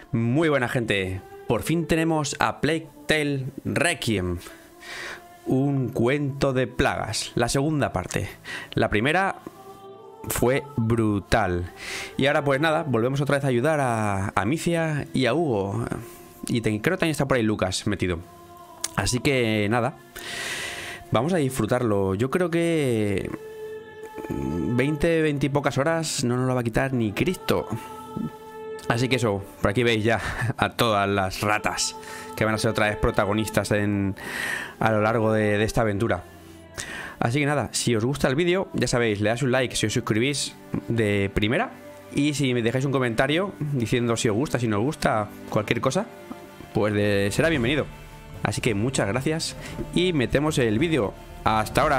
Muy buena gente, por fin tenemos a Plague Tale Requiem, un cuento de plagas, la segunda parte. La primera fue brutal. Y ahora pues nada, volvemos otra vez a ayudar a Amicia y a Hugo. Y creo que también está por ahí Lucas metido. Así que nada, vamos a disfrutarlo. Yo creo que 20 y pocas horas no nos lo va a quitar ni Cristo. Así que eso, por aquí veis ya a todas las ratas que van a ser otra vez protagonistas a lo largo de esta aventura. Así que nada, si os gusta el vídeo, ya sabéis, le dais un like si os suscribís de primera. Y si me dejáis un comentario diciendo si os gusta, si no os gusta, cualquier cosa, pues será bienvenido. Así que muchas gracias y metemos el vídeo. Hasta ahora.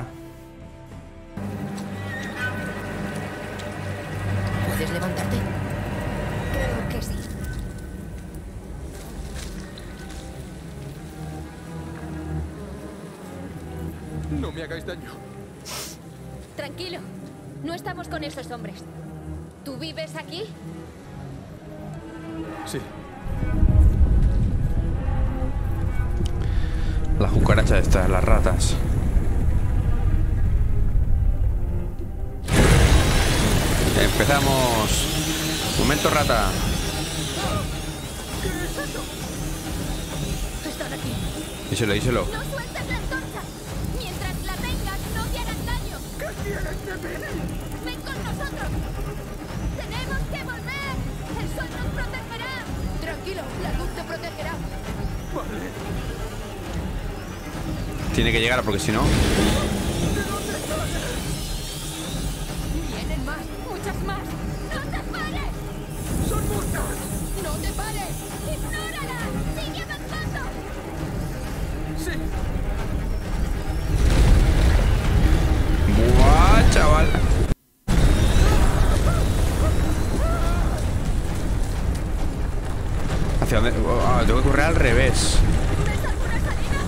¿Puedes levantarte? Creo que sí. No me hagáis daño. Tranquilo. No estamos con esos hombres. ¿Tú vives aquí? Sí. Las cucarachas estas, las ratas. Empezamos. Momento rata. Están aquí. Díselo, díselo. ¡No sueltes la antorcha! Mientras la tengas, no te harán daño. ¿Qué quieres de mí? ¡Ven con nosotros! ¡Tenemos que volver! ¡El sol nos protegerá! Tranquilo, la luz te protegerá. Vale. Tiene que llegar porque si no... Vienen más. ¡Muchas más! ¡No te pares! ¡Son muchas! ¡No te pares! ¡Ignóralas! ¡Sigue avanzando! Sí. ¡Buah, chaval! ¿Hacia dónde? Oh, tengo que correr al revés. ¿Ves alguna salida?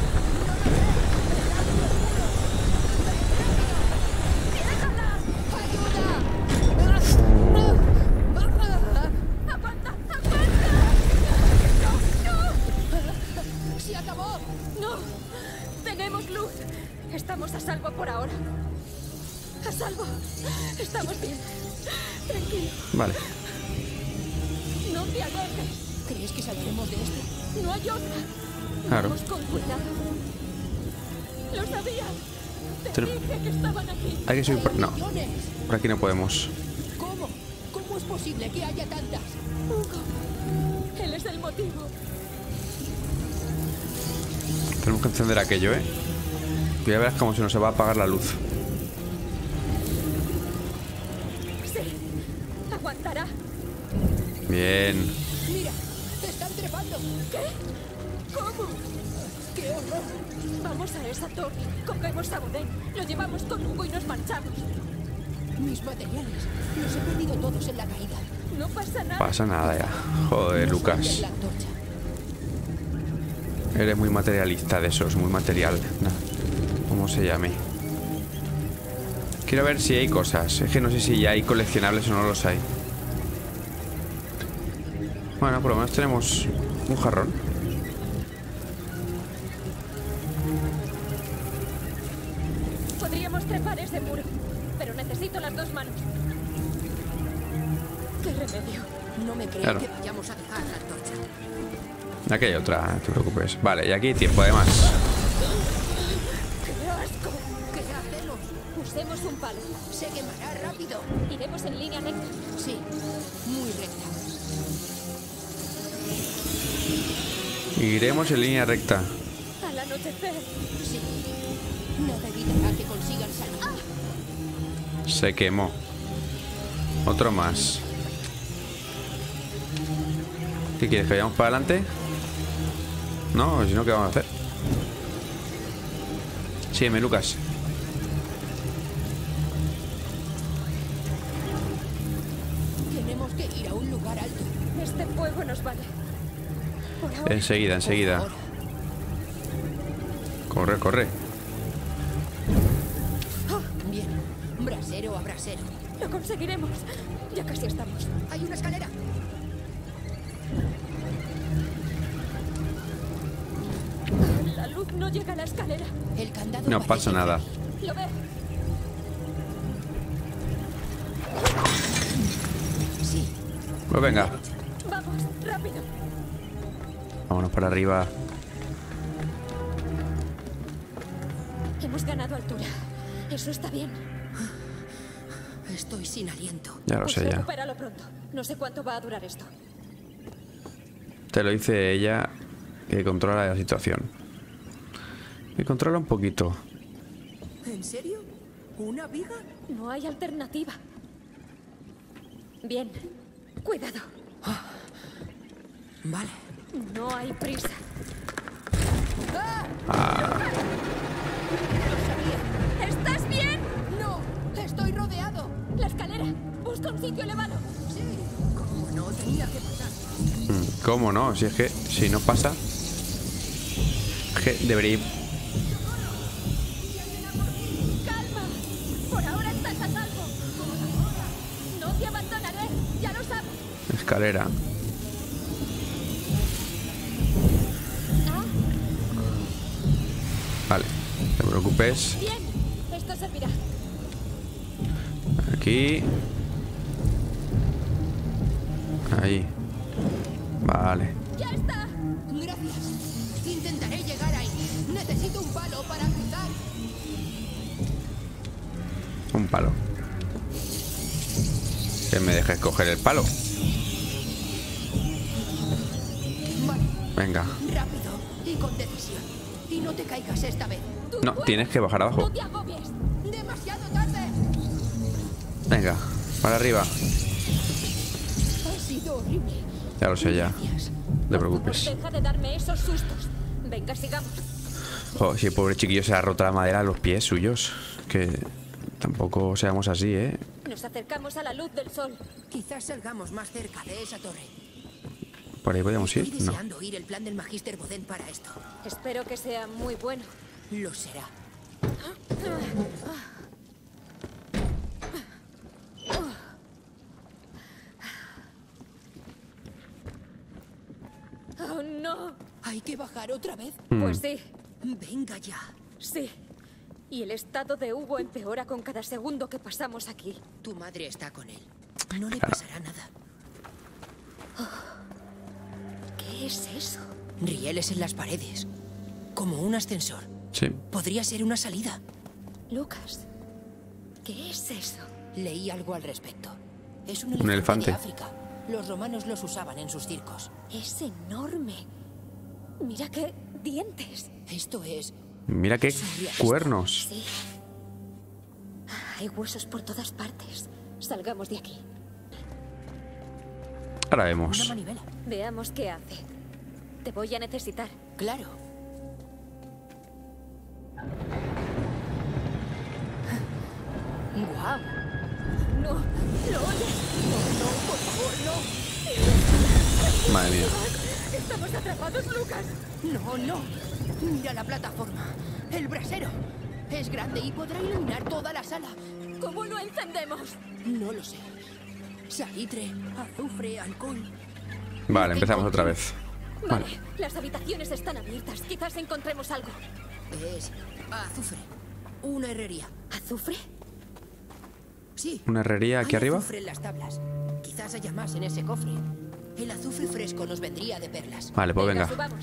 ¡Aguanta! ¡Aguanta! ¡No! ¡Se acabó! ¡No! ¡Tenemos luz! Estamos a salvo por ahora. ¡A salvo! Estamos bien. Tranquilo. Vale. No te alejes. ¿Crees que saldremos de esto? No hay otra. Claro. Vamos con cuidado. Lo sabía. Te Pero- dije que estaban aquí. Hay que subir por... No, ¡Millones! por aquí no podemos. ¿Cómo? ¿Cómo es posible que haya tantas? Hugo. Él es el motivo. Tenemos que encender aquello, ¿eh? Y ya verás cómo se nos va a apagar la luz. Sí. Aguantará. Bien. Mira, están trepando. ¿Qué? ¿Cómo? ¡Qué horror! Vamos a esa torre. Cogemos a Bodén. Lo llevamos con Hugo y nos marchamos. Mis materiales. Los he perdido todos en la caída. No pasa nada. Pasa nada ya. Joder, No Lucas. sueltes la antorcha. Eres muy materialista de esos, muy material. No. ¿Cómo se llame? Quiero ver si hay cosas. Es que no sé si ya hay coleccionables o no los hay. Bueno, por lo menos tenemos un jarrón. Podríamos trepar ese muro. Pero necesito las dos manos. ¿Qué remedio? No me creo Claro. que vayamos a dejar la antorcha. Aquí hay otra, no te preocupes. Vale, y aquí hay tiempo además. ¡Qué asco! ¿Qué hacemos? Usemos un palo. Se quemará rápido. Iremos en línea recta. Sí, muy recta. Iremos en línea recta. Al anochecer. Sí. Nada evitará que consigan salir. Se quemó. Otro más. ¿Qué quieres? ¿Que vayamos para adelante? No, si no, ¿qué vamos a hacer? Sígueme, Lucas. Tenemos que ir a un lugar alto. Este fuego nos vale. Por ahora. Enseguida, enseguida. Por favor. Corre, corre. Bien. Brasero a brasero. Lo conseguiremos. Ya casi estamos. Hay una escalera. luz no llega a la escalera. El candado No parece pasa nada. frágil. Lo veo. Sí. Pues venga, Vamos, rápido. vámonos para arriba. Hemos ganado altura. Eso está bien. Estoy sin aliento. Ya lo Pues sé ya. recupéralo pronto. No sé cuánto va a durar esto. Te lo dice ella, que controla la situación. Que controla un poquito. ¿En serio? ¿Una viga? No hay alternativa. Bien. Cuidado. Vale. No hay prisa. ¿Estás bien? ¡No! ¡Estoy rodeado! La escalera. Busca un sitio elevado. Sí. ¿Cómo no tenía que pasar? ¿Cómo no? Si es que si no pasa, es que debería ir. Calma. Por ahora estás a salvo. No te abandonaré. Ya lo sabes. Escalera. Ah, Vale, no te preocupes. bien. Esto servirá. Aquí. Ahí. Vale. Ya está. Gracias. Intentaré llegar ahí. Necesito un palo para cruzar. Un palo. Que me dejes coger el palo. Vale. Venga. Rápido y con decisión. Y no te caigas esta vez. Tú No, puedes. tienes que bajar abajo. No te agobies. ¡Demasiado tarde! Venga, para arriba. Ha sido horrible. Ya lo sé ya. Gracias. No te preocupes. Deja de darme esos sustos. Venga, sigamos. Jo, si el pobre chiquillo se ha roto la madera a los pies suyos. Que tampoco seamos así, ¿eh? Nos acercamos a la luz del sol. Quizás salgamos más cerca de esa torre. ¿Por ahí podemos Estoy ir? No. deseando oír el plan del Magister Boden para esto. Espero que sea muy bueno. Lo será. ¡Oh, no! ¿Hay que bajar otra vez? Pues sí, Venga ya. sí. Y el estado de Hugo empeora con cada segundo que pasamos aquí. Tu madre está con él. No le pasará nada. ¿Qué es eso? Rieles en las paredes. Como un ascensor. Sí. Podría ser una salida. Lucas, ¿qué es eso? Leí algo al respecto. Es un Un elefante. de África. Los romanos los usaban en sus circos. Es enorme. Mira qué dientes. Esto es... Mira qué cuernos. Sí. Hay huesos por todas partes. Salgamos de aquí. Ahora una vemos. manivela. Veamos qué hace. Te voy a necesitar. Claro. ¡Guau! No, ¿lo oyes? No, por favor, no. Madre mía. Estamos atrapados, Lucas. No, no. Mira la plataforma. El brasero. Es grande y podrá iluminar toda la sala. ¿Cómo lo encendemos? No lo sé. Salitre, azufre, alcohol. Vale, empezamos otra vez. Vale, las habitaciones están abiertas. Quizás encontremos algo. Es azufre. Una herrería. ¿Azufre? Sí. Una herrería aquí Hay arriba. azufre en las tablas. Quizás haya más en ese cofre. El azufre fresco nos vendría de perlas. Vale, pues venga. Subamos.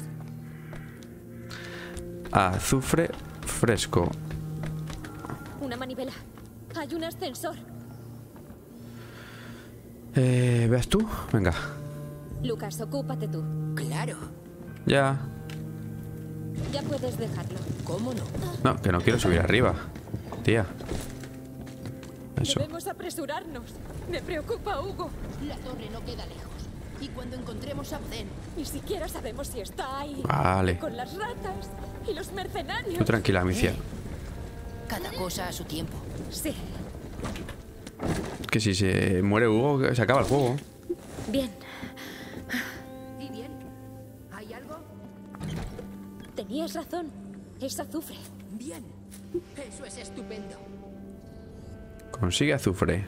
Azufre fresco. Una manivela. Hay un ascensor. ¿Ves tú? Venga. Lucas, ocúpate tú. Claro. Ya. Ya puedes dejarlo. ¿Cómo no? No, que no quiero subir arriba. Tía. Eso. Debemos apresurarnos. Me preocupa Hugo. La torre no queda lejos. Y cuando encontremos a Boden, Ni siquiera sabemos si está ahí. Vale. Con las ratas y los mercenarios. Tú tranquila, mi cielo. cada cosa a su tiempo. Sí. Que si se muere Hugo, se acaba el juego. Bien. ¿Y bien? ¿Hay algo? Tenías razón. Es azufre. Bien. Eso es estupendo. Consigue azufre.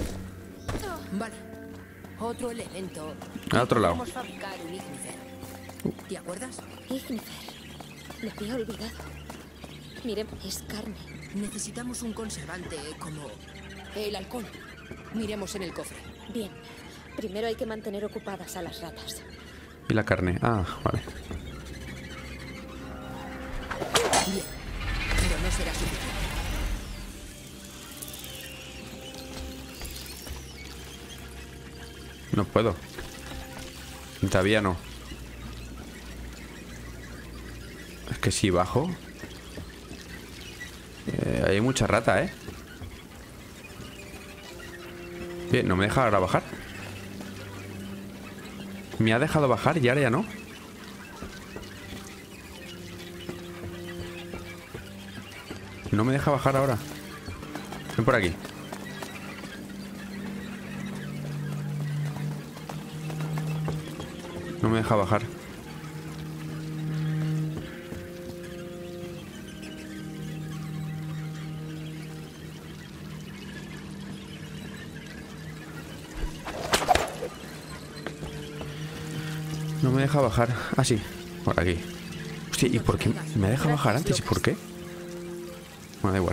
Vale. Otro elemento. Al otro lado. Podemos fabricar un ignífer. ¿Te acuerdas? Ignifer. Lo había olvidado. Miren, es carne. Necesitamos un conservante como el alcohol. Miremos en el cofre. Bien. Primero hay que mantener ocupadas a las ratas. Y la carne. Ah, vale. Bien, pero no será suficiente. No puedo. Todavía no. Es que si bajo... hay mucha rata, ¿eh? Bien, no me deja ahora bajar. Me ha dejado bajar y ahora ya no. No me deja bajar ahora. Ven por aquí. No me deja bajar. No me deja bajar. Ah, sí. Por aquí. Hostia, ¿y por qué me deja bajar antes? ¿Y por qué? Bueno, da igual.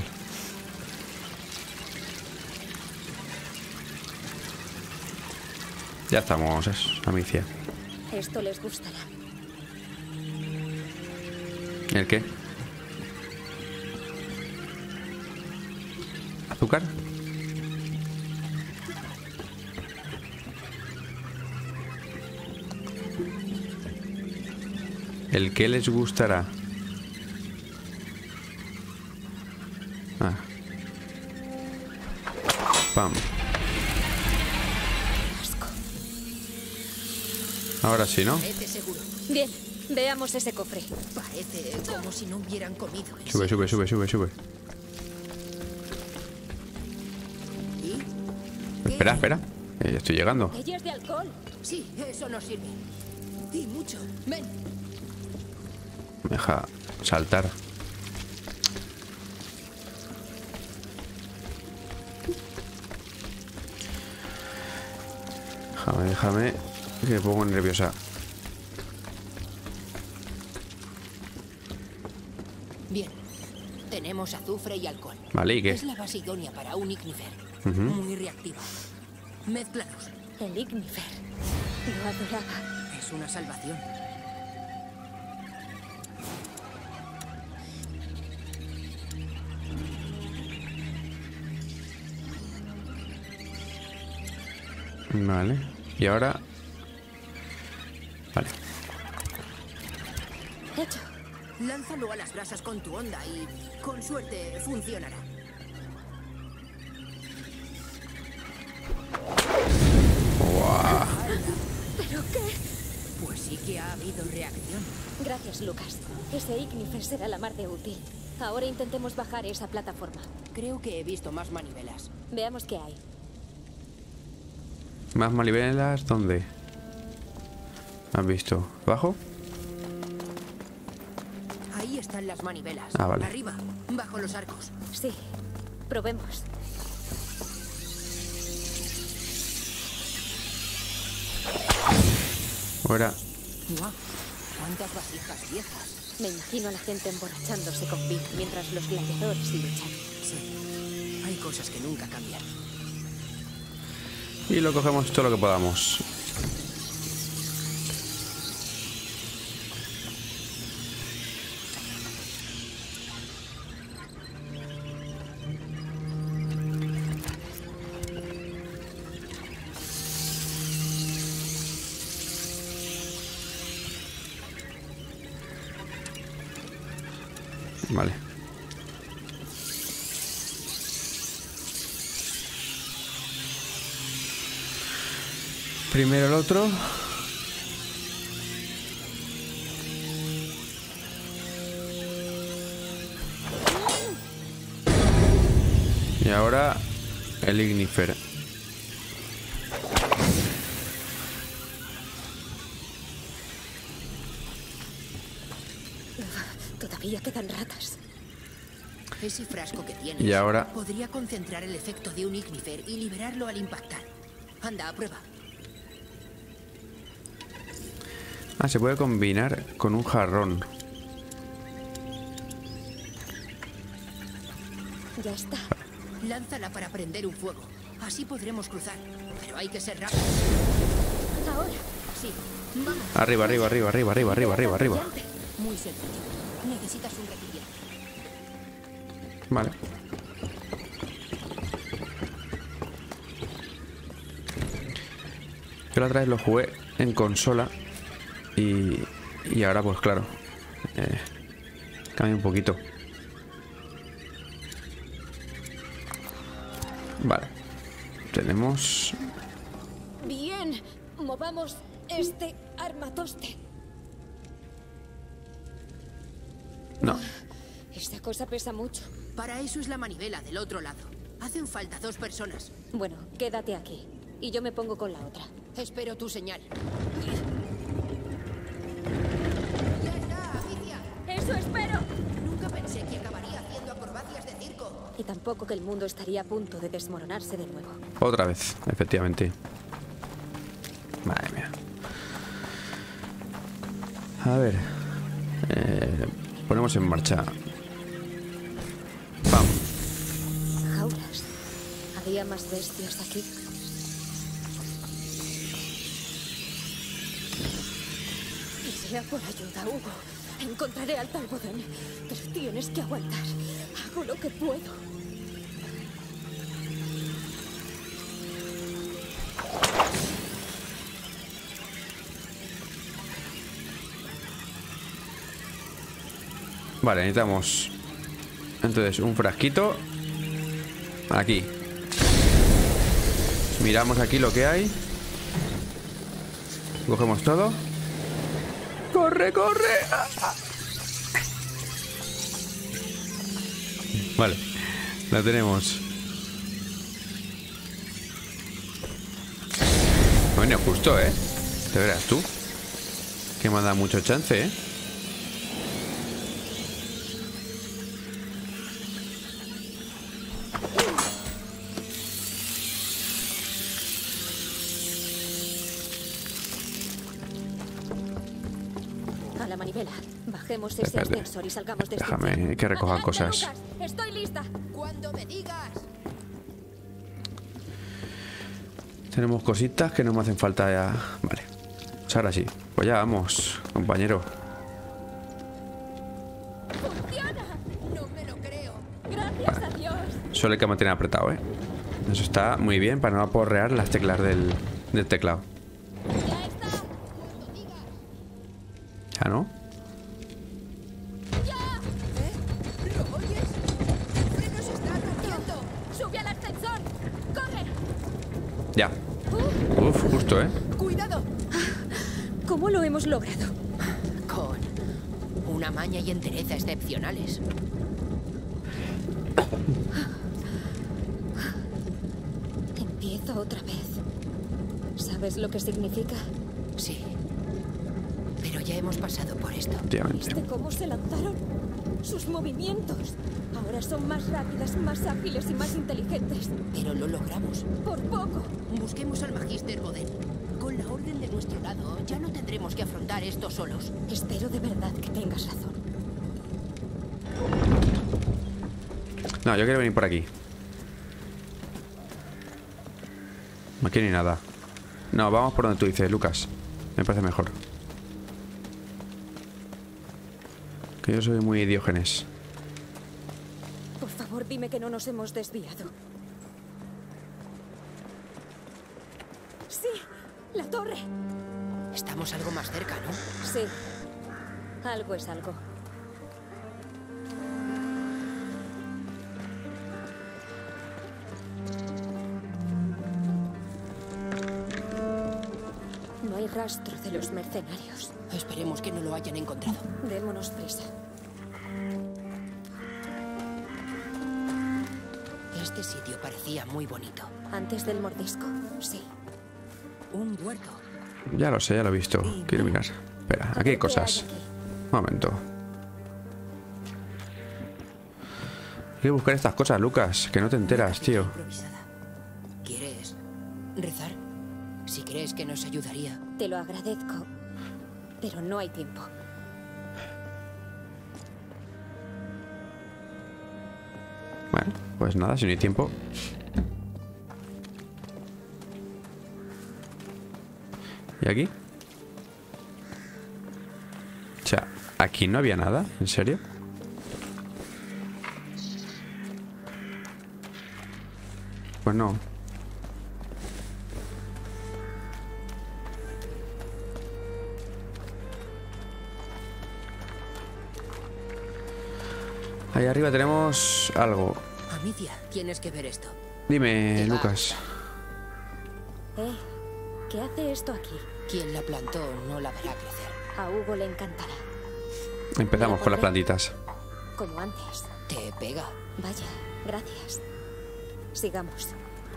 Ya estamos, Amicia. Esto les gustará. ¿El qué? ¿Azúcar? ¿El qué les gustará? Ah. Pam. Asco. Ahora sí, ¿no? Parece seguro. Bien, veamos ese cofre. Parece como si no hubieran comido. en Sube, sube, sube, sube, sube. ¿Y? ¿Qué? Espera, espera. Ya estoy llegando. Ella es de alcohol. Sí, eso nos sirve. Y mucho. Ven. Me deja saltar. Déjame, que me pongo nerviosa. Bien. Tenemos azufre y alcohol. Vale, ¿y qué? Es la base idónea para un ignifer. Ujú. Muy reactiva. Mézclalos. El Ignifer. Lo adoraba. Es una salvación. Vale. Y ahora... Vale. Hecho. Lánzalo a las brasas con tu onda y, con suerte, funcionará. Buah. ¿Pero qué? Pues sí que ha habido reacción. Gracias, Lucas. Ese Ignifer será la mar de útil. Ahora intentemos bajar esa plataforma. Creo que he visto más manivelas. Veamos qué hay. ¿Más manivelas? ¿Dónde? ¿Has visto? ¿Abajo? Ahí están las manivelas. Ah, vale. Arriba, bajo los arcos. Sí. Probemos. Fuera. ¡Guau! ¡Cuántas vasijas viejas! Me imagino a la gente emborrachándose con vino mientras los gladiadores luchan. Sí. Hay cosas que nunca cambian. Y lo cogemos todo lo que podamos. Vale. Primero el otro. Y ahora el Ignifer. Todavía quedan ratas. Ese frasco que tienes Y ahora... podría concentrar el efecto de un ignifer y liberarlo al impactar. Anda, a prueba. Ah, se puede combinar con un jarrón. Ya está. Lánzala para prender un fuego. Así podremos cruzar. Pero hay que ser rápido. Ahora. Sí, vamos. Arriba, arriba, arriba, arriba, arriba, arriba, arriba, arriba. Muy sencillo. Necesitas un recipiente. Vale. Yo la otra vez lo jugué en consola y ahora pues claro, cambia un poquito. Vale. Tenemos... Bien. Movamos este armatoste. No. Esta cosa pesa mucho. Para eso es la manivela del otro lado. Hacen falta 2 personas. Bueno, quédate aquí. Y yo me pongo con la otra. Espero tu señal. Ya está, Alicia. ¡Eso espero! Nunca pensé que acabaría haciendo acrobacias de circo. Y tampoco que el mundo estaría a punto de desmoronarse de nuevo. Otra vez, efectivamente. Madre mía. A ver. Ponemos en marcha. Vamos. Jaulas. ¿Había más bestias aquí? Y sea por ayuda, Hugo. Encontraré al Talbodén. Pero tienes que aguantar. Hago lo que puedo. Vale, necesitamos entonces un frasquito. Aquí. Miramos aquí lo que hay. Cogemos todo. ¡Corre, corre! Vale, la tenemos. Bueno, justo, ¿eh? Te verás tú. Que me ha dado mucho chance, ¿eh? A la manivela. Bajemos ese Espérate. ascensor y salgamos de este Déjame infierno. que recoja Adelante, cosas. Lucas. Estoy lista. Cuando me digas. Tenemos cositas que no me hacen falta ya. Vale. Pues ahora sí. Pues ya vamos, compañero. ¡Funciona! No me lo creo. Gracias a Dios. Solo hay que mantener apretado, ¿eh? Eso está muy bien para no aporrear las teclas del teclado. Ya está. ¿Ya no? ¡Ya! ¿Lo oyes? El freno se está rompiendo. ¡Sube al ascensor! ¡Corre! Ya. Uf, justo, ¿eh? ¡Cuidado! ¿Cómo lo hemos logrado? Con una maña y entereza excepcionales. Empiezo otra vez. ¿Sabes lo que significa? Sí. Pero ya hemos pasado por esto. Efectivamente. ¿Viste cómo se lanzaron? Sus movimientos. Ahora son más rápidas, más ágiles y más inteligentes. Pero lo logramos. Por poco. Busquemos al Magister Boden. Con la orden de nuestro lado, ya no tendremos que afrontar esto solos. Espero de verdad que tengas razón. No, yo quiero venir por aquí. Aquí ni nada. No, vamos por donde tú dices, Lucas. Me parece mejor. Que yo soy muy Diógenes. Por favor, dime que no nos hemos desviado. Sí, la torre. Estamos algo más cerca, ¿no? Sí, algo es algo. No hay rastro de los mercenarios. Esperemos que no lo hayan encontrado. Démonos prisa. Este sitio parecía muy bonito. Antes del mordisco, sí. Un huerto. Ya lo sé, ya lo he visto. Quiero mirar. Espera, aquí hay cosas. ¿Qué hay aquí? Un momento. Hay que buscar estas cosas, Lucas. Que no te enteras, tío. Improvisada. ¿Quieres rezar? Si crees que nos ayudaría. Te lo agradezco. pero no hay tiempo. Bueno, pues nada, si no hay tiempo. ¿Y aquí? O sea, aquí no había nada, ¿en serio? Pues no. Ahí arriba tenemos algo. Amicia, tienes que ver esto. Dime, Lucas. ¿Qué hace esto aquí? Quien la plantó no la verá crecer. A Hugo le encantará. Empezamos con las plantitas. Como antes. Te pega. Vaya, gracias. Sigamos.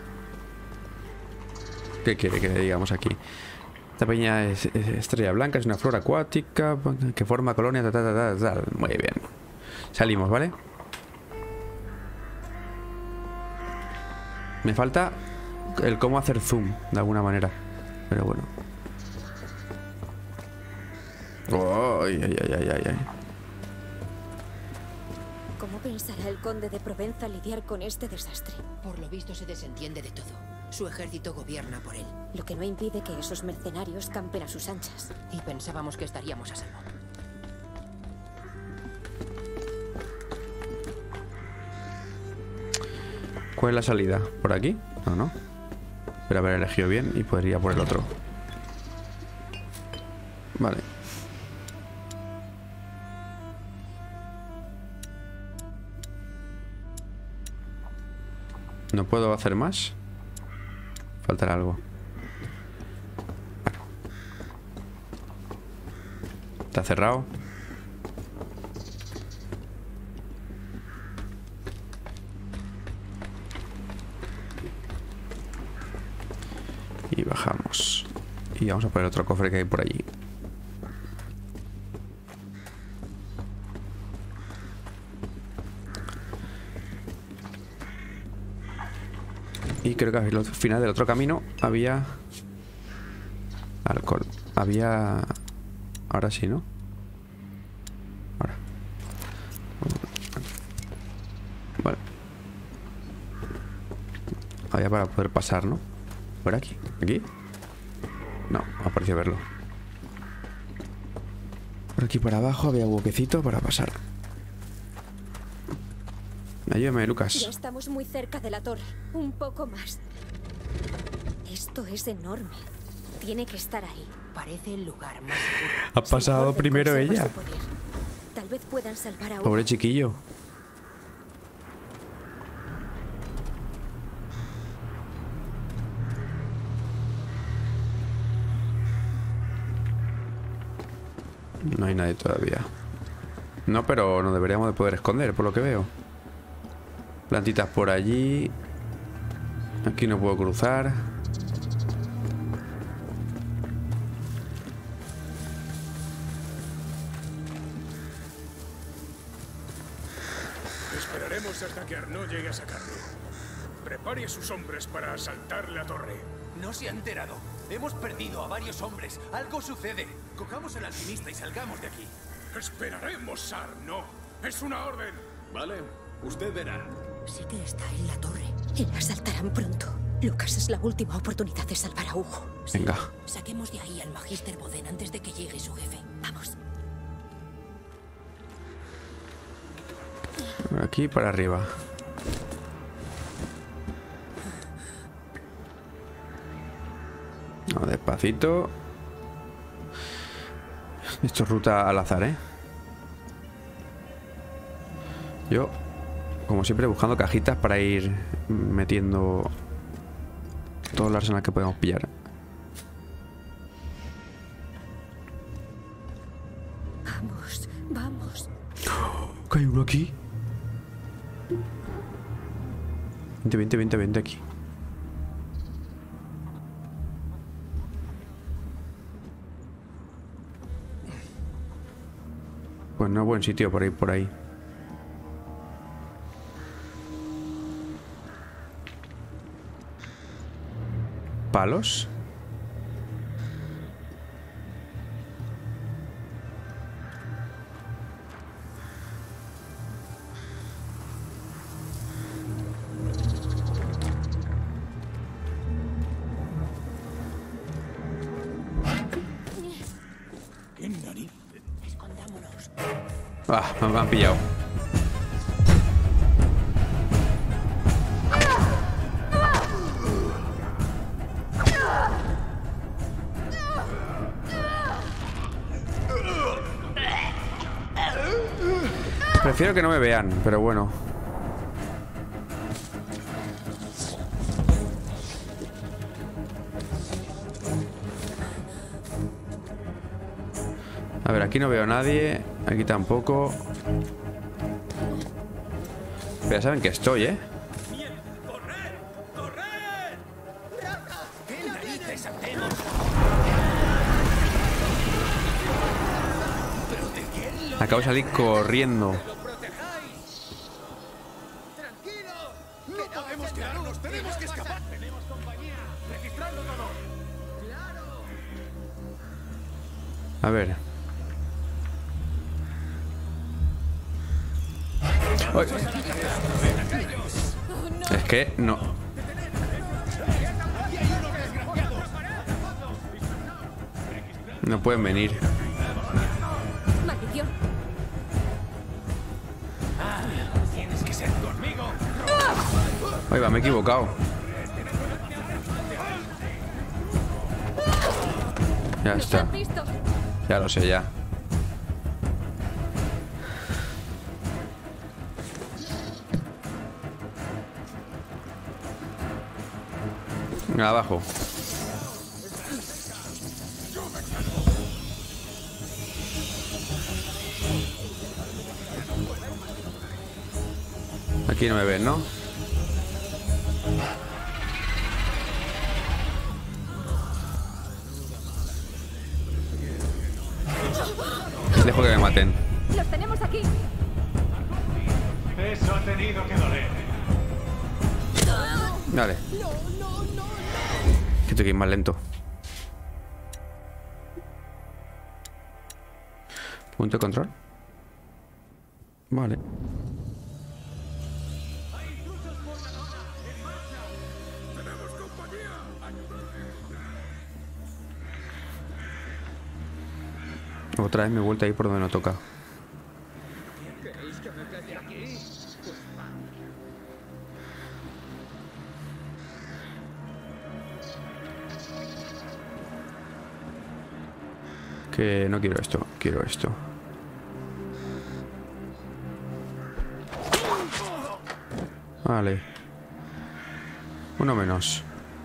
¿Qué quiere que le digamos aquí? Esta pequeña estrella blanca es una flor acuática que forma colonias. Muy bien. Salimos, ¿vale? Me falta el cómo hacer zoom, de alguna manera. Pero bueno. Ay, ay, ay, ay, ay. ¿Cómo pensará el conde de Provenza lidiar con este desastre? Por lo visto se desentiende de todo. Su ejército gobierna por él. Lo que no impide que esos mercenarios campen a sus anchas. Y pensábamos que estaríamos a salvo. ¿Cuál es la salida? ¿Por aquí? No, no. Pero haber elegido bien y podría por el otro. Vale. ¿No puedo hacer más? Faltará algo. Está cerrado. Y bajamos. Y vamos a poner otro cofre que hay por allí. Y creo que al final del otro camino había alcohol. Había... Ahora sí, ¿no? Ahora. Vale. Había para poder pasar, ¿no? Por aquí. ¿Aquí? No, me ha parecido verlo. Por aquí para abajo había un huequecito para pasar. Ayúdame, Lucas. Ya estamos muy cerca de la torre. Un poco más. Esto es enorme. Tiene que estar ahí. Parece el lugar más seguro. Ha pasado Si primero conserva ella. su poder, tal vez puedan salvar a Hugo. Pobre chiquillo. No hay nadie todavía. No, pero nos deberíamos de poder esconder, por lo que veo. Plantitas por allí. Aquí no puedo cruzar. Esperaremos hasta que Arnaud llegue a sacarlo. Prepare a sus hombres para asaltar la torre. No se ha enterado. Hemos perdido a varios hombres. Algo sucede. Cojamos al alquimista y salgamos de aquí. Esperaremos a Arnaud. Es una orden. Vale, usted verá. Sí que está en la torre. Y la asaltarán pronto. Lucas, es la última oportunidad de salvar a Hugo. Venga. Saquemos de ahí al Magister Boden antes de que llegue su jefe. Vamos. Aquí para arriba. No, despacito. Esto es ruta al azar, ¿eh? Yo, como siempre, buscando cajitas para ir metiendo todo el arsenal que podemos pillar. Vamos, vamos. ¿Que hay uno aquí? Vente aquí. Pues no es buen sitio por ahí. ¿Palos? Ah, me han pillado. Prefiero que no me vean, pero bueno. A ver, aquí no veo a nadie. Aquí tampoco. Pero ya saben que estoy, ¿eh? Acabo de salir corriendo. No podemos quedarnos, tenemos que escapar. Tenemos compañía. Registrando todo. A ver. ¡Ay! Es que no. No pueden venir. Maldición. Tienes que ser conmigo. Ay, va, me he equivocado. Ya Nos está. han visto. Ya lo sé, ya. Abajo. Aquí no me ven, ¿no? Dejo que me maten. Los tenemos aquí. Eso ha tenido que doler. Dale. Que tengo que ir más lento. Punto de control. Vale. Otra vez me he vuelto a ir por donde no toca. Que no quiero esto, quiero esto. Vale. Uno menos.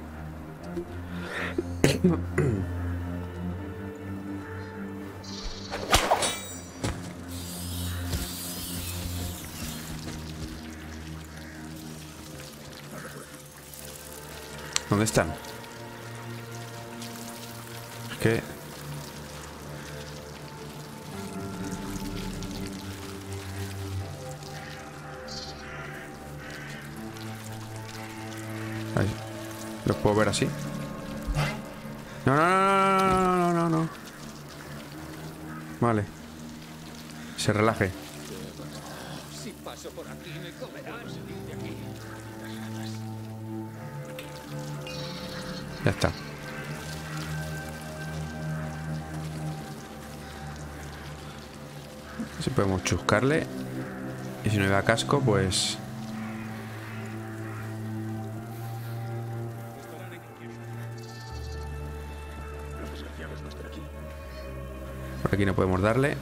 ¿Dónde están? Es que... Ahí. ¿Los puedo ver así? No, no, no, no, no, no, no. Vale. Se relaje. Si paso por aquí me comerán. Salir de aquí. Ya está. Si podemos chuscarle. Y si no lleva casco, pues... Por aquí no podemos darle.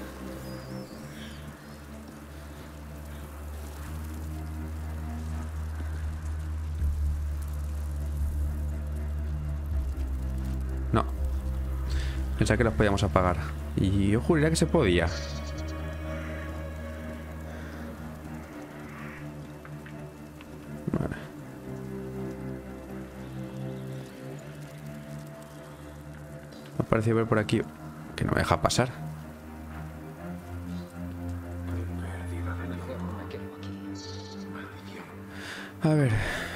No. Pensaba que los podíamos apagar. Y yo juraría que se podía. Vale. Me ha parecido ver por aquí que no me deja pasar. A ver.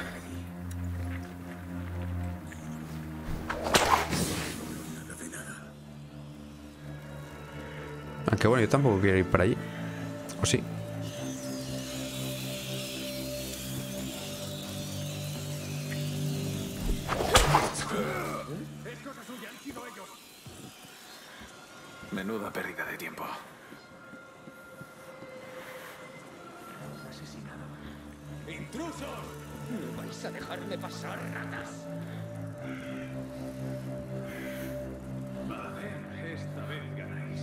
Aunque bueno, yo tampoco quiero ir para allí. ¿O sí? Menuda pérdida de tiempo. ¡Intrusos! ¿No vais a dejarme pasar, ratas? A ver, esta vez ganáis.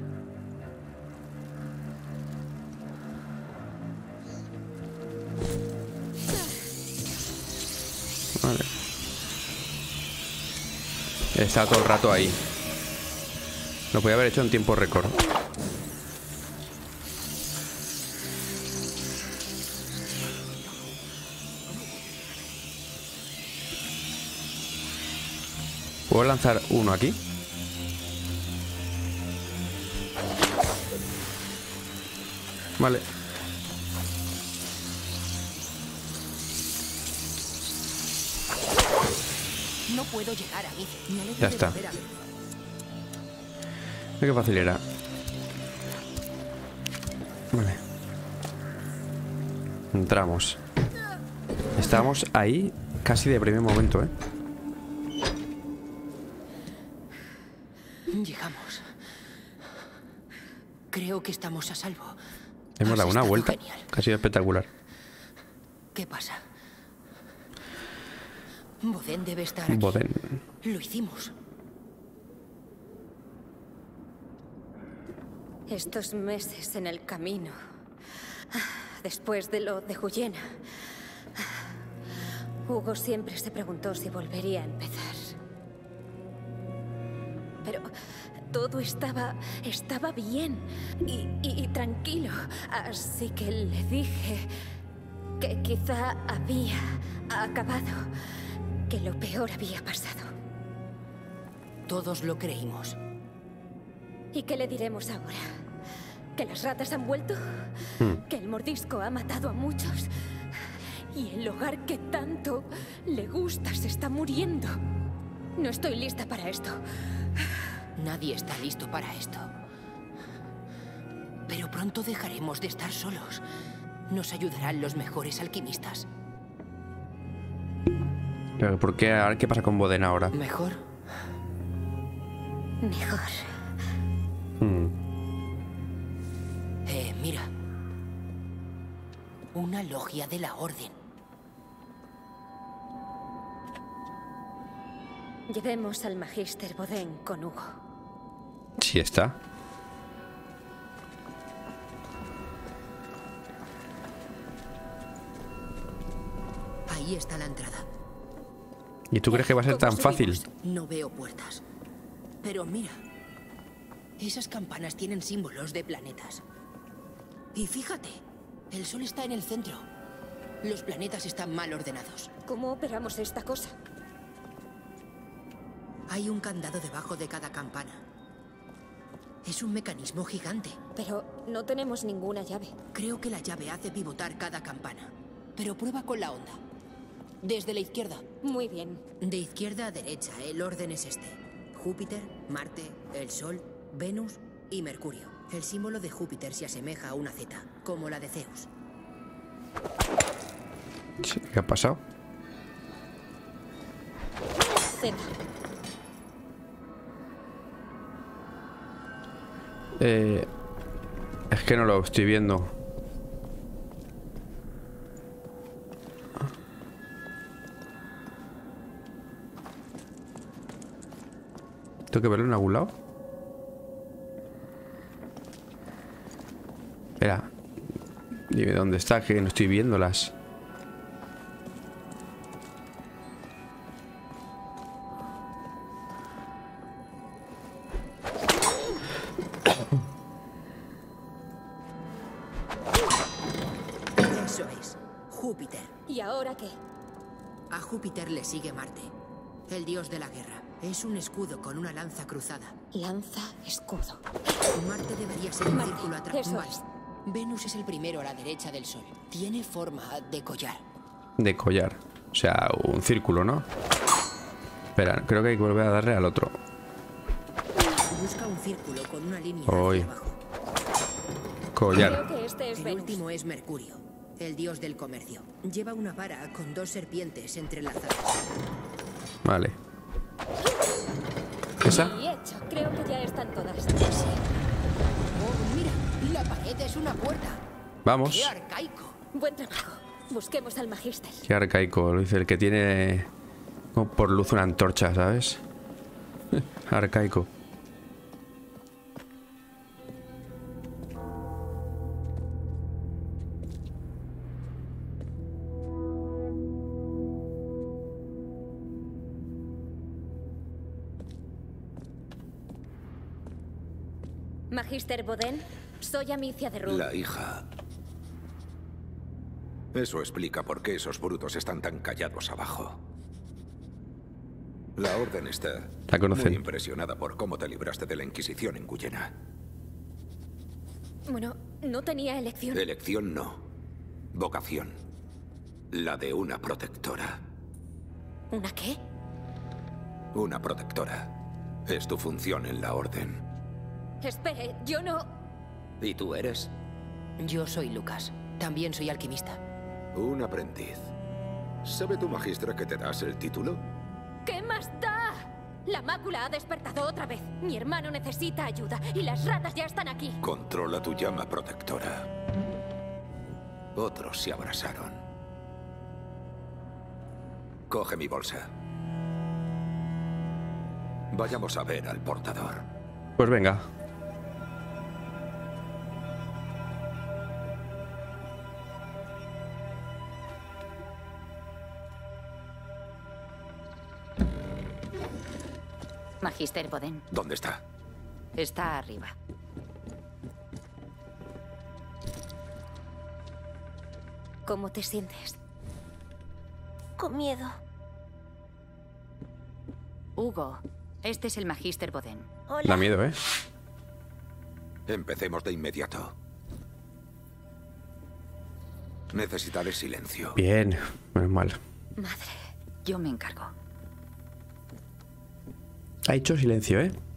Vale. Está todo el rato ahí. Lo podía haber hecho en tiempo récord. ¿Puedo lanzar uno aquí? Vale. No puedo llegar a mí. Me alegro Ya de está. volver a verlo. Mira qué fácil era. Vale. Entramos. Estamos ahí casi de primer momento, ¿eh? Llegamos. Creo que estamos a salvo. Hemos Has dado una estado vuelta. genial. Que ha sido espectacular. ¿Qué pasa? Boden debe estar aquí. Boden. Lo hicimos. Estos meses en el camino, después de lo de Huyena, Hugo siempre se preguntó si volvería a empezar. Pero todo estaba bien y tranquilo, así que le dije que quizá había acabado, que lo peor había pasado. Todos lo creímos. ¿Y qué le diremos ahora? ¿Que las ratas han vuelto? ¿Que el mordisco ha matado a muchos? ¿Y el hogar que tanto le gusta se está muriendo? No estoy lista para esto. Nadie está listo para esto. Pero pronto dejaremos de estar solos. Nos ayudarán los mejores alquimistas. Pero ¿por qué? A ver qué pasa con Boden ahora. ¿Mejor? Mejor. Mira. Una logia de la Orden. Llevemos al Magister Boden con Hugo. Sí está. Ahí está la entrada. ¿Y tú crees que va a ser tan Como fácil? seguimos, no veo puertas. Pero mira. Esas campanas tienen símbolos de planetas. Y fíjate, el sol está en el centro. Los planetas están mal ordenados. ¿Cómo operamos esta cosa? Hay un candado debajo de cada campana. Es un mecanismo gigante. Pero no tenemos ninguna llave. Creo que la llave hace pivotar cada campana. Pero prueba con la onda. Desde la izquierda. Muy bien. De izquierda a derecha, el orden es este. Júpiter, Marte, el Sol, Venus y Mercurio. El símbolo de Júpiter se asemeja a una Z, como la de Zeus. Sí, ¿qué ha pasado? Z. Es que no lo estoy viendo. ¿Tengo que verlo en algún lado? Espera. Dime dónde está, que no estoy viéndolas. Eso es, Júpiter. ¿Y ahora qué? A Júpiter le sigue Marte, el dios de la guerra. Es un escudo con una lanza cruzada. Lanza, escudo. Marte debería ser un Marte, círculo atrás. eso es. Venus es el primero a la derecha del Sol. Tiene forma de collar. De collar. O sea, un círculo, ¿no? Espera, creo que hay que volver a darle al otro. Busca un círculo con una línea Hoy. hacia abajo. Collar. Creo que este es El Venus. último es Mercurio, el dios del comercio. Lleva una vara con dos serpientes entrelazadas. Vale. ¿Esa? Y hecho. Creo que ya están todas. Oh, mira, la pared es una puerta. Vamos. ¡Qué arcaico! Buen trabajo. Busquemos al Magister. Qué arcaico, lo dice el que tiene como por luz una antorcha, ¿sabes? Arcaico. Magister Boden, soy Amicia de Rune. La hija. Eso explica por qué esos brutos están tan callados abajo. La Orden está La conocen. muy impresionada por cómo te libraste de la Inquisición en Guyena. Bueno, no tenía elección. Elección no. Vocación. La de una protectora. ¿Una qué? Una protectora. Es tu función en la Orden. Espere, yo no... ¿Y tú eres? Yo soy Lucas. También soy alquimista. Un aprendiz. ¿Sabe tu magistra que te das el título? ¿Qué más da? La mácula ha despertado otra vez. Mi hermano necesita ayuda y las ratas ya están aquí. Controla tu llama protectora. Otros se abrazaron. Coge mi bolsa. Vayamos a ver al portador. Pues venga. Magister Boden. ¿Dónde está? Está arriba. ¿Cómo te sientes? Con miedo. Hugo, este es el Magister Boden. Hola. Da miedo, ¿eh? Empecemos de inmediato. Necesitaré silencio. Bien, menos mal. Madre. Yo me encargo. Ha hecho silencio, ¿eh?